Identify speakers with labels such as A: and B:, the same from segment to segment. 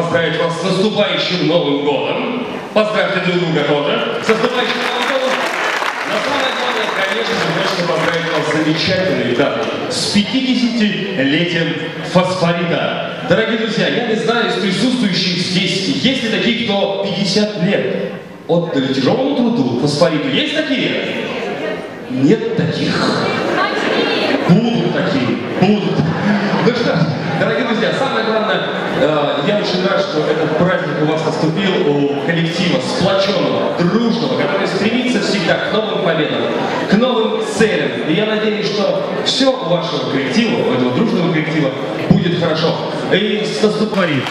A: поздравить вас с наступающим Новым годом. Поздравьте друг друга тоже. С наступающим Новым годом. Но самое главное, конечно же, хочется поздравить вас с замечательной датой, с 50-летием фосфорита. Дорогие друзья, я не знаю, из присутствующих здесь, есть ли такие, кто 50 лет отдали тяжелому труду фосфориту? Есть такие? Нет таких. Будут такие. Будут. Ну что ж, дорогие друзья, самое главное, я очень рад, что этот праздник у вас наступил, у коллектива сплоченного, дружного, который стремится всегда к новым победам, к новым целям. И я надеюсь, что все у вашего коллектива, у этого дружного коллектива будет хорошо. И с наступанием.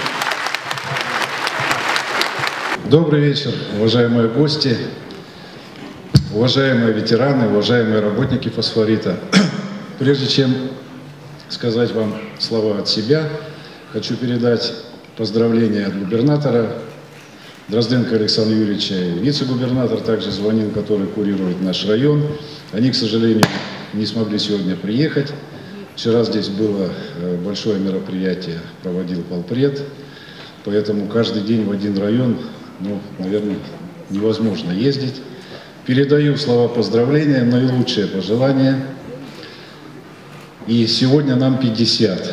B: Добрый вечер, уважаемые гости, уважаемые ветераны, уважаемые работники фосфорита. Прежде чем сказать вам слова от себя, хочу передать поздравления от губернатора Дрозденко Александра Юрьевича, вице-губернатор также звонил, который курирует наш район. Они, к сожалению, не смогли сегодня приехать. Вчера здесь было большое мероприятие, проводил полпред, поэтому каждый день в один район, наверное, невозможно ездить. Передаю слова поздравления, наилучшие пожелания. И сегодня нам 50.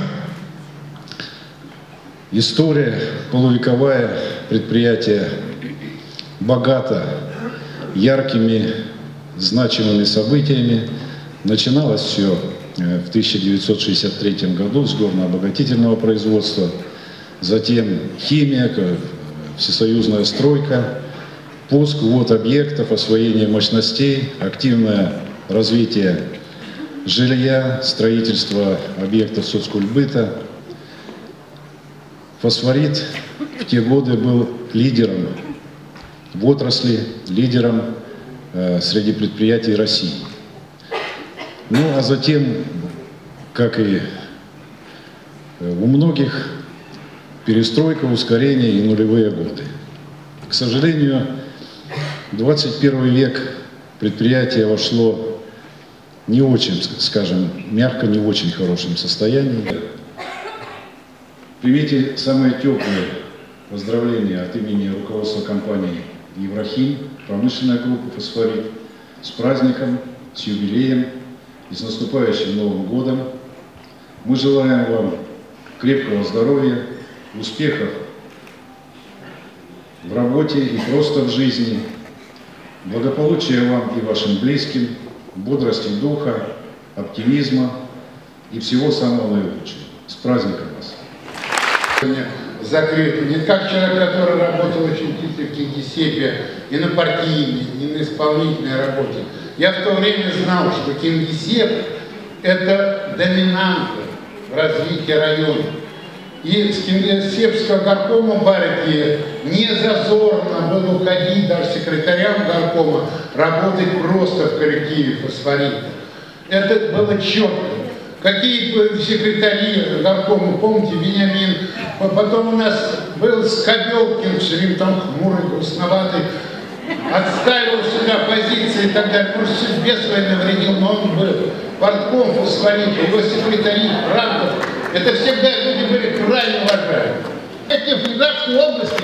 B: История полувековая, предприятие богато яркими, значимыми событиями. Начиналось все в 1963 году с горно-обогатительного производства, затем химия, всесоюзная стройка, пуск, ввод объектов, освоение мощностей, активное развитие жилья, строительство объектов соцкультбыта. Фосфорит в те годы был лидером в отрасли, лидером среди предприятий России. Ну а затем, как и у многих, перестройка, ускорение и нулевые годы. К сожалению, 21 век предприятие вошло не очень, скажем, мягко, не в очень хорошем состоянии. Примите самые теплые поздравления от имени руководства компании «Еврохим», промышленная группа «Фосфорит», с праздником, с юбилеем и с наступающим Новым годом. Мы желаем вам крепкого здоровья, успехов в работе и просто в жизни, благополучия вам и вашим близким, бодрости духа, оптимизма и всего самого наилучшего. С праздником вас!
C: Закрыт. Не как человек, который работал очень чисто в Кингисеппе и на партийной, и на исполнительной работе. Я в то время знал, что Кингисепп – это доминанта в развитии района. И с Кингисеппского горкома Барики не зазорно было уходить даже секретарям горкома, работать просто в коллективе фосфорита. Это было четко. Какие секретари горкома, помните, Вениамин, потом у нас был Скобелкин, все время там хмурый, грустноватый, отстаивал всегда позиции и так далее, может, себе своей навредил, но он был портком фосфорита, его секретари, Франков, это всегда люди были крайне уважаемы. Это в Ленинградской области.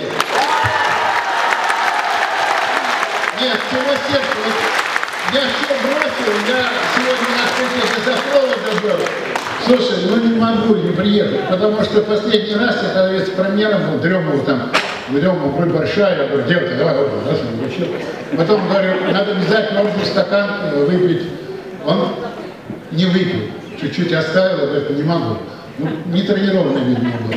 C: Нет, всего сердца. Я все бросил, я сегодня на встрече за был. Слушай, не могу не приехать, потому что последний раз я когда вице-премьером был, Дремов там, Дрема большая, я говорю, девушка, давай, потом говорю, надо обязательно общий стакан выпить. Он не выпил, чуть-чуть оставил, говорит, не могу. Ну, не тренированный, видимо, был.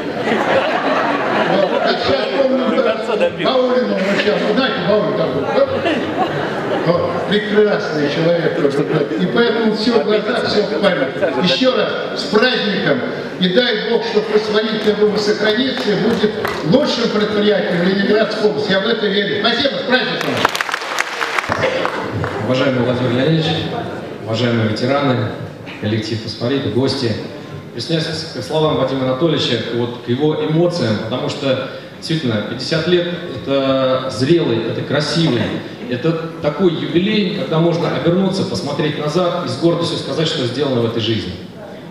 C: А сейчас помню, Баулин, знаете, Баулин такой. Прекрасный человек. И поэтому все в глазах, все в памяти. Еще раз, с праздником. И дай Бог, что фосфорит сохранится и будет лучшим предприятием Ленинградской области. Я в это верю. Спасибо, с праздником.
D: Уважаемый Владимир Леонидович, уважаемые ветераны, коллектив фосфорита, гости. Присоединяюсь к словам Вадима Анатольевича, к его эмоциям, потому что действительно 50 лет – это зрелый, это красивый, это такой юбилей, когда можно обернуться, посмотреть назад и с гордостью сказать, что сделано в этой жизни.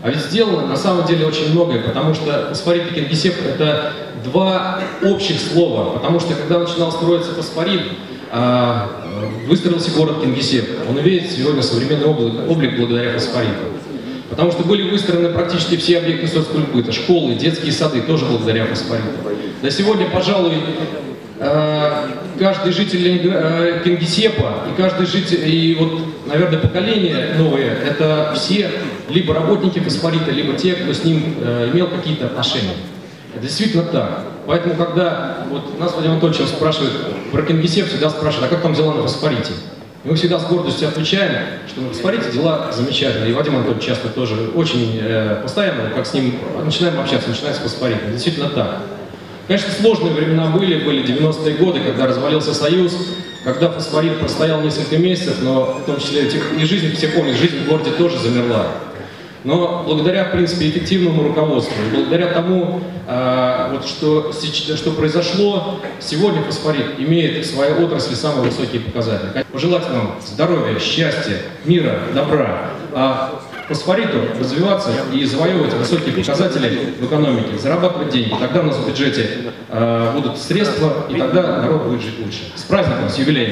D: А ведь сделано на самом деле очень многое, потому что фосфорит и Кингисепп — это два общих слова. Потому что когда начинал строиться фосфорит, выстроился город Кингисепп. Он имеет сегодня современный облик благодаря фосфориту. Потому что были выстроены практически все объекты соцкультбыта, школы, детские сады, тоже благодаря фосфориту. На сегодня, пожалуй, каждый житель Кингисеппа и каждый житель, и вот, наверное, поколение новое, это все либо работники фосфорита, либо те, кто с ним имел какие-то отношения. Это действительно так. Поэтому, когда вот нас Владимир Анатольевич спрашивает про Кингисепп, всегда спрашивают, а как там дела на фосфорите? И мы всегда с гордостью отвечаем, что на фосфорите дела замечательные. И Владимир Анатольевич часто тоже очень постоянно, как с ним начинаем общаться, начинается с фосфорита. Действительно так. Конечно, сложные времена были 90-е годы, когда развалился Союз, когда фосфорит простоял несколько месяцев, но в том числе и жизнь, все помнят, жизнь в городе тоже замерла. Но благодаря, в принципе, эффективному руководству, благодаря тому, вот что произошло, сегодня фосфорит имеет в своей отрасли самые высокие показатели. Пожелать вам здоровья, счастья, мира, добра, а фосфориту развиваться и завоевывать высокие показатели в экономике, зарабатывать деньги. Тогда у нас в бюджете будут средства, и тогда народ будет жить лучше. С праздником, с юбилеем!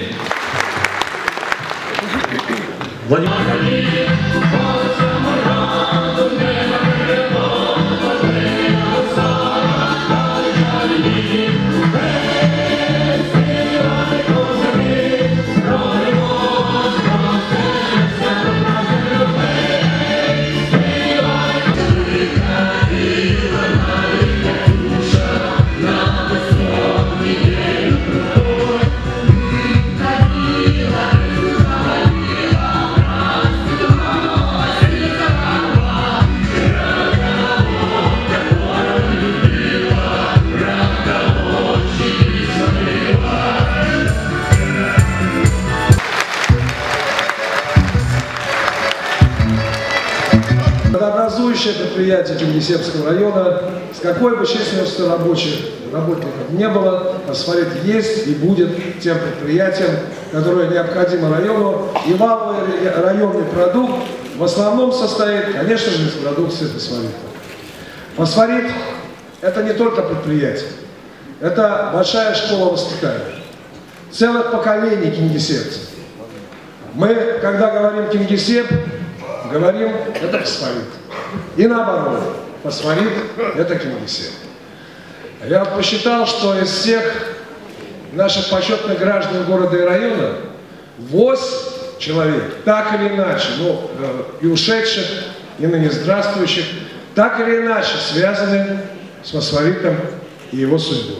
E: Образующее предприятие Кингисеппского района, с какой бы численностью работников не было, фосфорит есть и будет тем предприятием, которое необходимо району. И валовый районный продукт в основном состоит, конечно же, из продукции фосфорита. Фосфорит – это не только предприятие, это большая школа воспитания, целых поколений кингисеппцев. Мы, когда говорим Кингисепп, говорим, это фосфорит. И наоборот, фосфорит – это Кингисепп. Я посчитал, что из всех наших почетных граждан города и района 8 человек, так или иначе, и ушедших, и ныне здравствующих, так или иначе связаны с фосфоритом и его судьбой.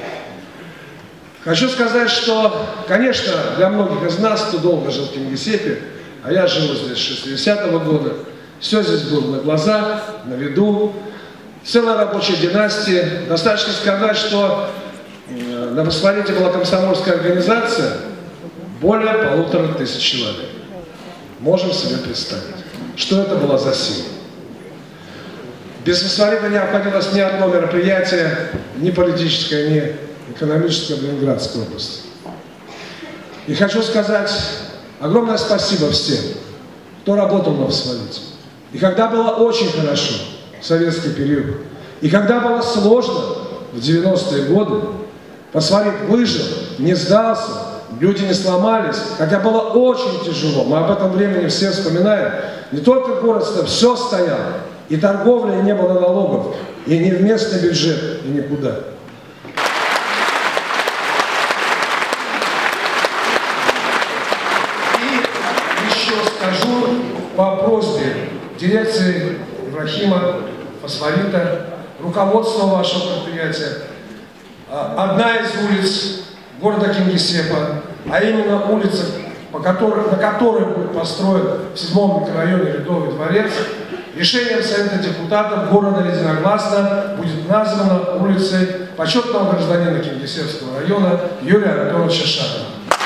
E: Хочу сказать, что, конечно, для многих из нас, кто долго жил в Кингисеппе, а я живу здесь с 60-го года, все здесь было на глазах, на виду, целая рабочая династия. Достаточно сказать, что на фосфорите была комсомольская организация более 1500 человек. Можем себе представить, что это была за сила. Без фосфорита не обходилось ни одно мероприятие, ни политическое, ни экономическое в Ленинградской области. И хочу сказать огромное спасибо всем, кто работал на фосфорите. И когда было очень хорошо, в советский период, и когда было сложно, в 90-е годы, фосфорит выжил, не сдался, люди не сломались, хотя было очень тяжело. Мы об этом времени все вспоминаем. Не только город, все стояло. И торговля, и не было налогов, и не в местный бюджет, и никуда. И еще скажу по просьбе дирекции Ибрахима, фосфорита, руководства вашего предприятия. Одна из улиц города Кингисеппа, а именно улица, на которой будет построен в 7-м микрорайоне Ледовый дворец, решением Совета депутатов города единогласно будет названа улицей почетного гражданина Кингисеппского района Юрия Анатольевича Шахова.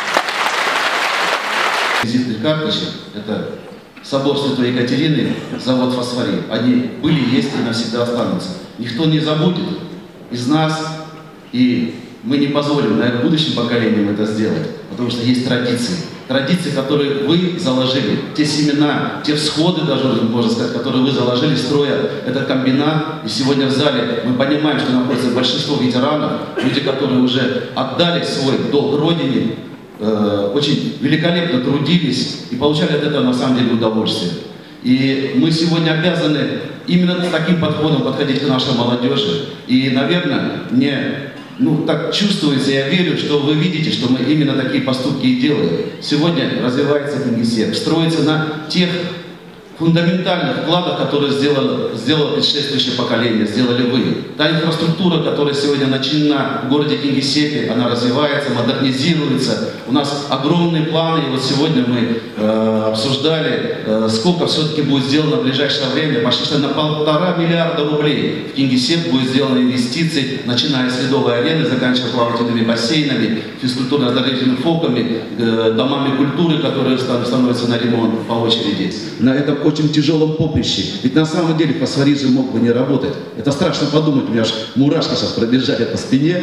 F: Визитных карточек – это собор Святой Екатерины, завод «Фосфорит». Они были, есть и навсегда останутся. Никто не забудет из нас, и мы не позволим, наверное, будущим поколениям это сделать, потому что есть традиции. Традиции, которые вы заложили, те семена, те всходы, даже, можно сказать, которые вы заложили, строя этот комбинат. И сегодня в зале мы понимаем, что находится большинство ветеранов, люди, которые уже отдали свой долг Родине, очень великолепно трудились и получали от этого на самом деле удовольствие. И мы сегодня обязаны именно с таким подходом подходить к нашей молодежи. И, наверное, так чувствуется, я верю, что вы видите, что мы именно такие поступки и делаем. Сегодня развивается Кингисепп, строится на тех фундаментальных вкладах, которые сделало предшествующее поколение, сделали вы. Та инфраструктура, которая сегодня начинена в городе Кингисеппе, она развивается, модернизируется. У нас огромные планы, и вот сегодня мы обсуждали, сколько все-таки будет сделано в ближайшее время. Почти что на 1,5 миллиарда рублей в Кингисепп будет сделано инвестиций, начиная с ледовой арены, заканчивая плавательными бассейнами, физкультурно-оздоровительными фоками, домами культуры, которые становятся на ремонт по очереди. На этом очень тяжелом поприще. Ведь на самом деле фосфорит же мог бы не работать. Это страшно подумать, у меня аж мурашки сейчас пробежали по спине.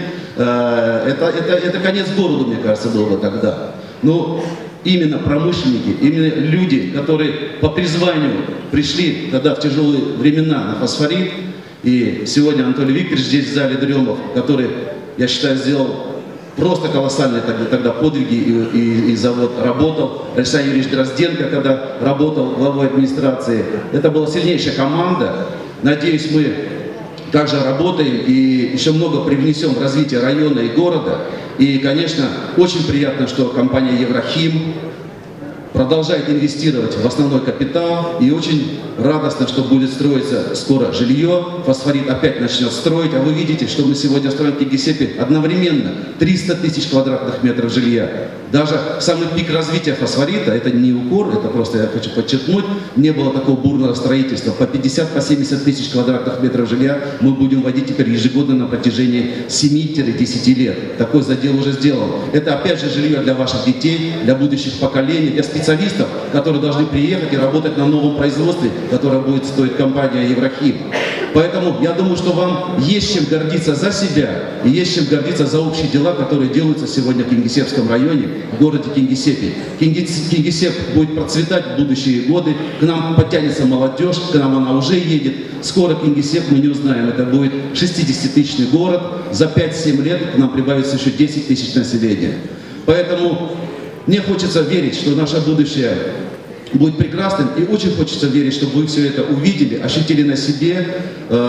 F: Это конец городу, мне кажется, был бы тогда. Но именно промышленники, именно люди, которые по призванию пришли тогда в тяжелые времена на фосфорит, и сегодня Анатолий Викторович здесь в зале Дремов, который, я считаю, сделал просто колоссальные тогда подвиги, и завод работал. Александр Юрьевич Дрозденко, когда работал главой администрации. Это была сильнейшая команда. Надеюсь, мы также работаем и еще много привнесем в развитие района и города. И, конечно, очень приятно, что компания Еврохим продолжает инвестировать в основной капитал, и очень радостно, что будет строиться скоро жилье. Фосфорит опять начнет строить, а вы видите, что мы сегодня строим в Кингисеппе одновременно 300 тысяч квадратных метров жилья. Даже самый пик развития фосфорита, это не укор, это просто я хочу подчеркнуть, не было такого бурного строительства. По 50-70 тысяч квадратных метров жилья мы будем вводить теперь ежегодно на протяжении 7-10 лет. Такой задел уже сделан. Это опять же жилье для ваших детей, для будущих поколений, для специалистов, которые должны приехать и работать на новом производстве, которое будет стоить компания Еврохим. Поэтому я думаю, что вам есть чем гордиться за себя и есть чем гордиться за общие дела, которые делаются сегодня в Кингисеппском районе, в городе Кингисеппе. Кингисепп будет процветать в будущие годы, к нам подтянется молодежь, к нам она уже едет. Скоро Кингисепп, мы не узнаем, это будет 60-тысячный город, за 5-7 лет к нам прибавится еще 10 тысяч населения. Поэтому мне хочется верить, что наше будущее будет прекрасным, и очень хочется верить, что вы все это увидели, ощутили на себе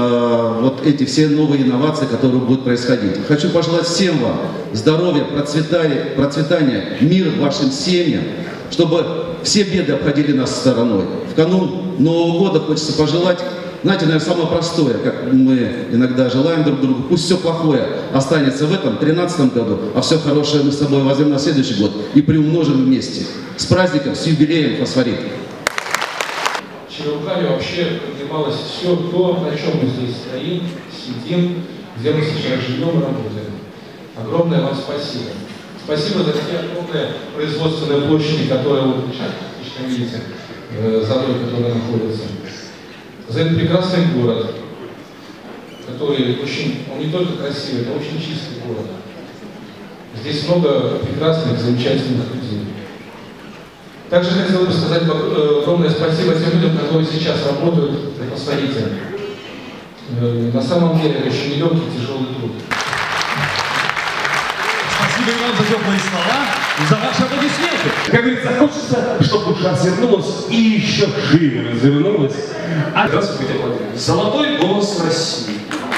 F: вот эти все новые инновации, которые будут происходить. Хочу пожелать всем вам здоровья, процветания, мира вашим семьям, чтобы все беды обходили нас стороной. В канун Нового года хочется пожелать, знаете, наверное, самое простое, как мы иногда желаем друг другу, пусть все плохое останется в этом 2013 году, а все хорошее мы с собой возьмем на следующий год и приумножим вместе. С праздником, с юбилеем фосфорит.
G: Чьими руками вообще поднималось все то, на чем мы здесь стоим, сидим, где мы сейчас живем и работаем. Огромное вам спасибо. Спасибо за те огромные производственные площади, которые вы видите, за той, которая находится. За этот прекрасный город, который очень, он не только красивый, это очень чистый город. Здесь много прекрасных, замечательных людей. Также хотел бы сказать огромное спасибо тем людям, которые сейчас работают на фосфорите. На самом деле это очень нелегкий, тяжелый труд.
A: Спасибо вам за теплые слова и за ваши аплодисменты. Как говорится, хочется, чтобы душа свернулась и еще шире развернулась. Золотой голос России.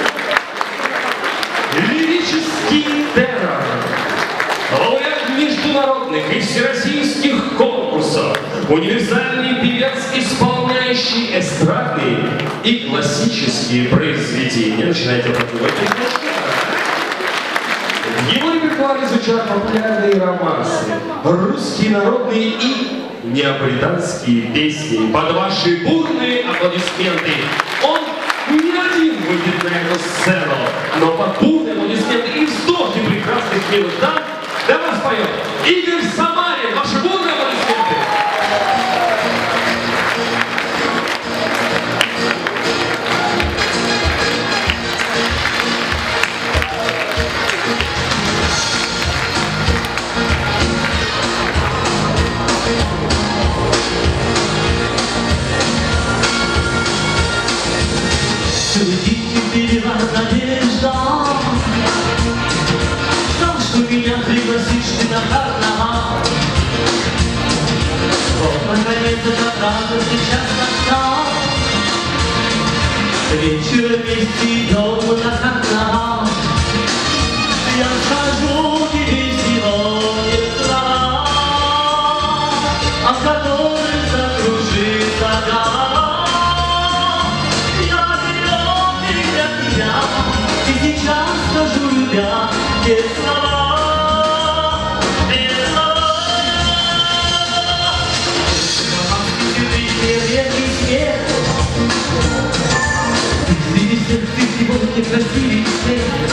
A: Лирический тенор. Лауреат международных и всероссийских конкурсов. Универсальный певец, исполняющий эстрадные и классические произведения. Начинайте подпевать. В его репертуаре звучат популярные романсы, русские народные и неаполитанские песни. Под ваши бурные аплодисменты он не один выйдет на эту сцену, но под бурные аплодисменты и вздохи прекрасных милых дам для вас поет Игорь Самарин. Ваши бурные аплодисменты.
H: меня пригласишь ты на карнавал. Вот, наконец, этот радостный час настал. Вечер вместе идем на карнавал. Я скажу тебе сегодня слова, от которых закружится голова. Я берем для тебя, и сейчас скажу, любя, те слова, те слова. Ты редкий смех, среди всех ты сегодня красивый смех.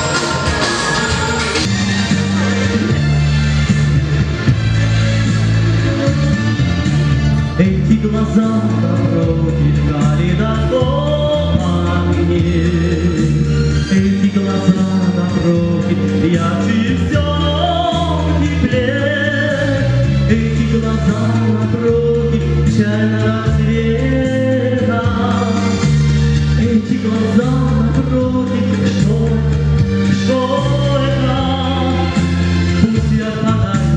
H: Эти глаза напротив калейдоскоп огней. Эти глаза напротив ярче все теплее. Эти глаза напротив чайного цвета. Эти глаза напротив, что это? Пусть я подарю,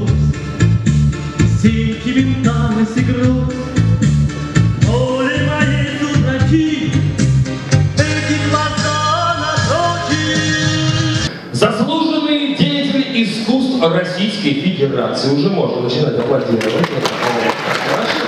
H: пусть синьки винталась и грудь. Поле моей дураки, эти глаза напротив.
A: Заслуженный деятель искусств Российской Федерации. Уже можно начинать аплодировать. Хорошо.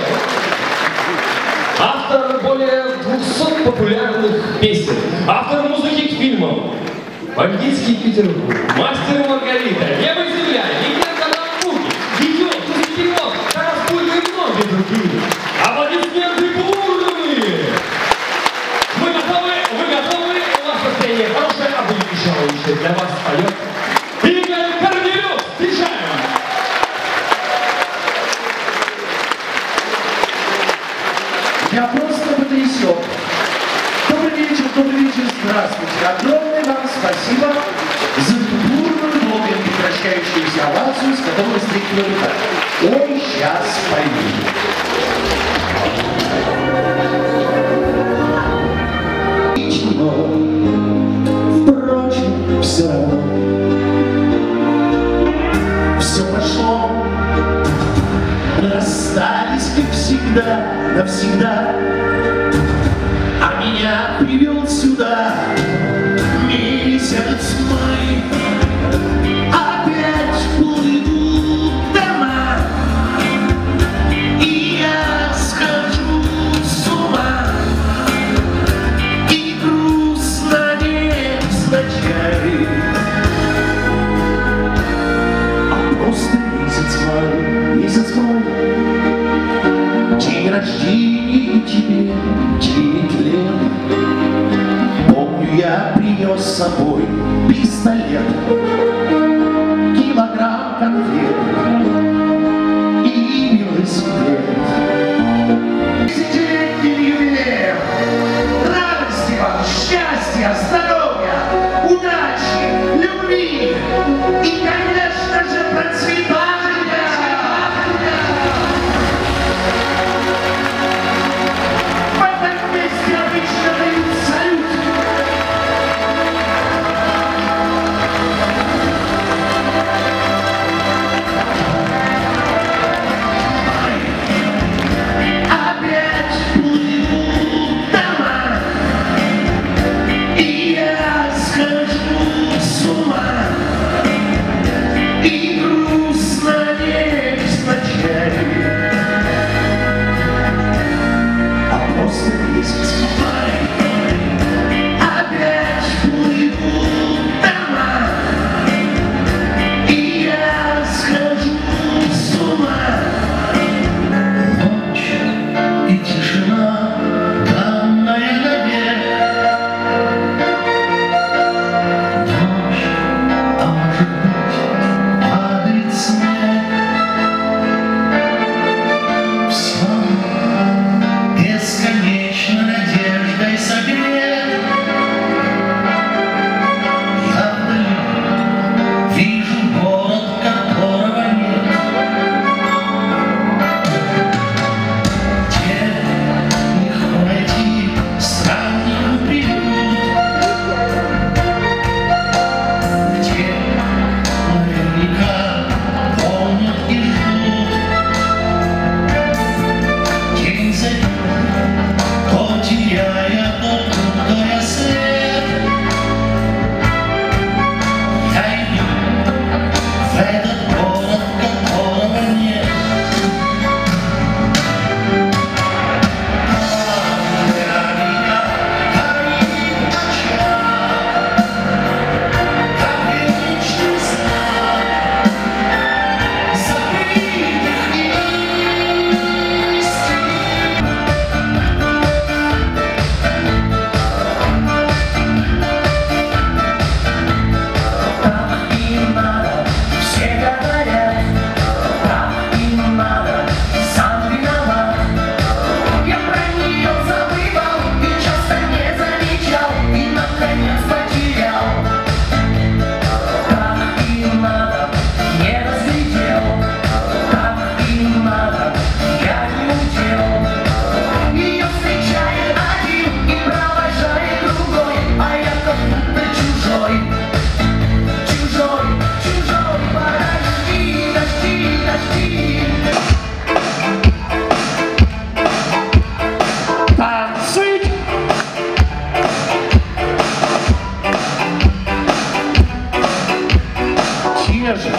A: Автор более 200 популярных песен. Автор музыки к фильмам «Бандитский Петербург», «Мастер и Маргарита», «Небо и земля», «Легенда Рамбуки», «Идиот», «Кузькинов», «Тарас Бульба» и многие другие. Аплодисменты бурные! Мы готовы, вы готовы, у вас настроение хорошее, а будет еще лучше. Для вас поет Игорь Корнелюк. Встречаем!
I: Я просто потрясен. Добрый вечер, здравствуйте. Огромное вам спасибо за ту бурную, долго не прекращающуюся овацию, с которой встретили ребята. Ой, сейчас пойду. Ничего, впрочем, все равно. Все прошло, мы расстались, как всегда, навсегда. А меня привел сюда месяц май. Опять плывут дома, и я схожу с ума. И грустно невзначай, а просто месяц май, день рождения тебе.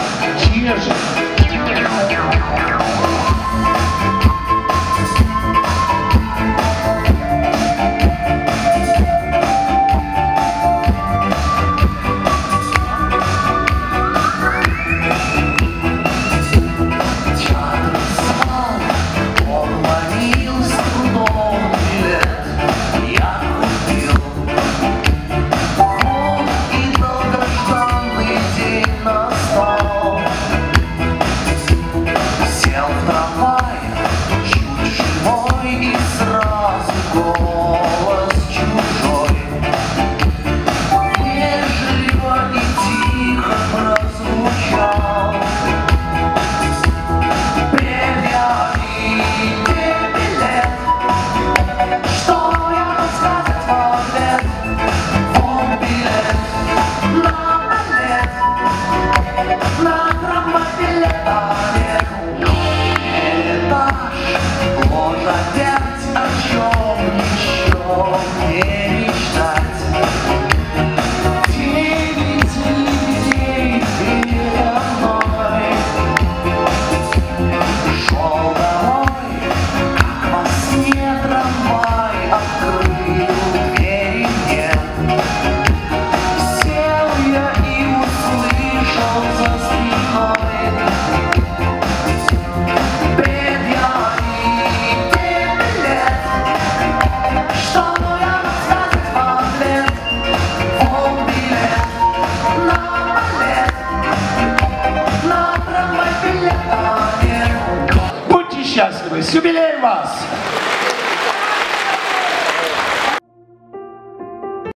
I: чешет. Счастливы! С юбилеем вас!